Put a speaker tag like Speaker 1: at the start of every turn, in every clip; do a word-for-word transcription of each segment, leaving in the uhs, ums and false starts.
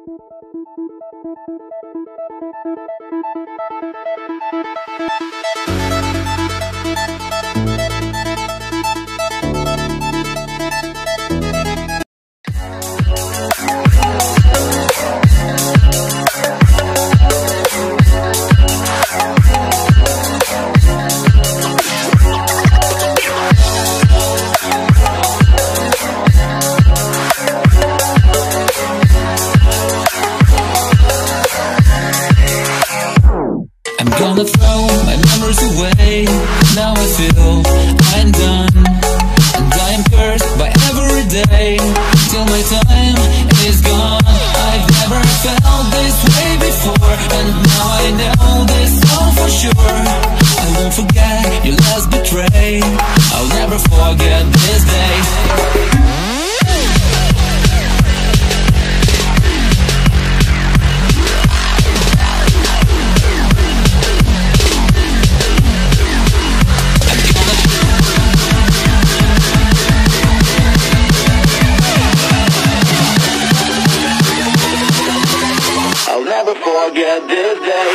Speaker 1: Gonna throw my memories away. Now I feel I'm done, and I am cursed by every day till my time is gone. I've never felt this way before, and now I know this all for sure. I won't forget your last betray. I'll never forget this day. Never forget this day.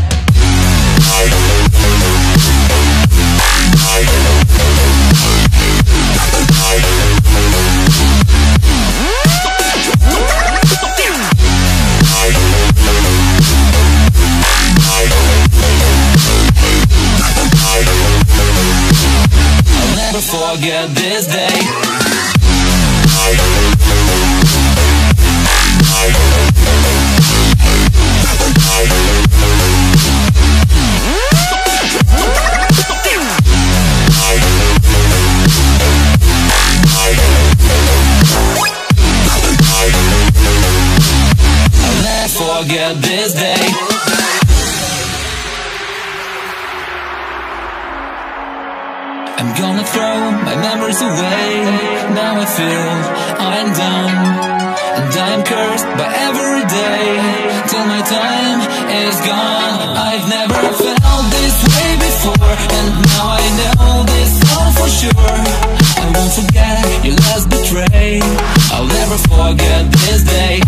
Speaker 1: I'll never forget this day. Forget this day. I'm gonna throw my memories away. Now I feel I'm done, and I am cursed by every day till my time is gone. I've never felt this way before, and now I know this all for sure. I won't forget your last betray. I'll never forget this day.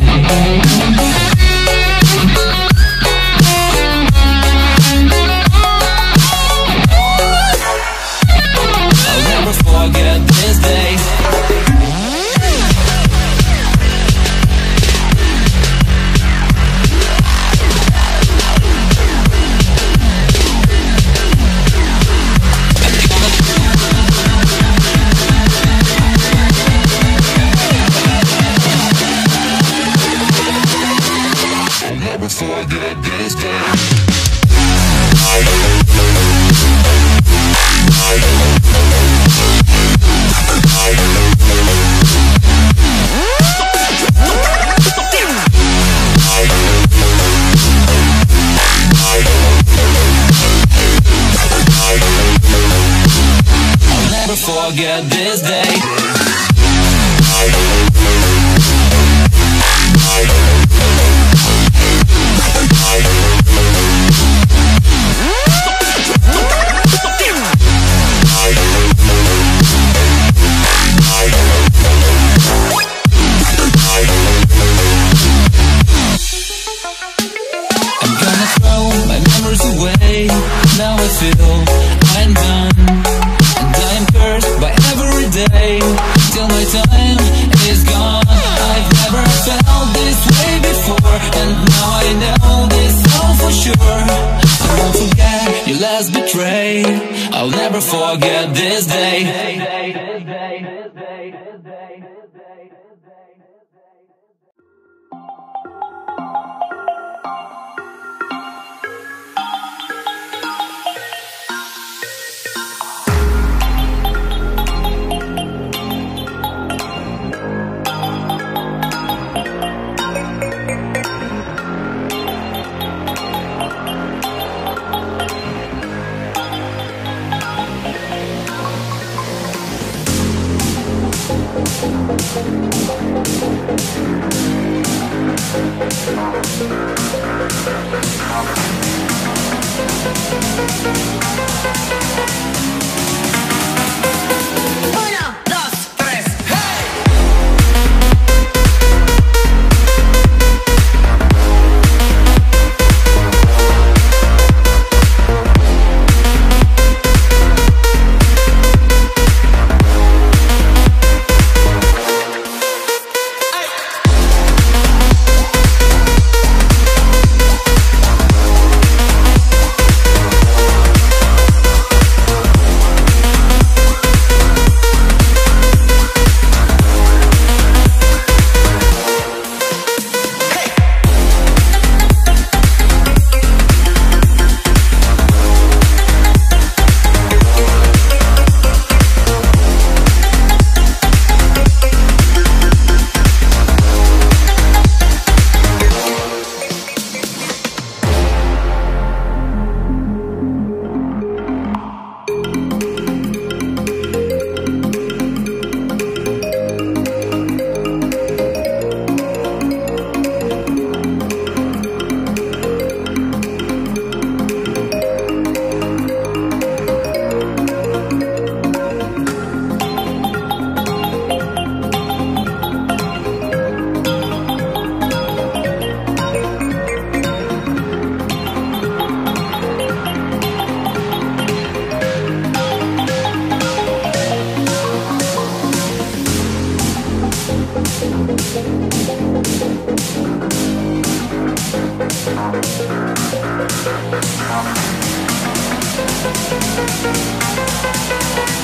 Speaker 1: Forget this day. I'll never forget this day. Forget this day. I'm gonna throw my memories away. Now I feel I'm done, and I am cursed by every day till my time is gone. I've never felt this way before, and now I know this all for sure. I won't forget your last betray. I'll never forget this day. We'll be right back.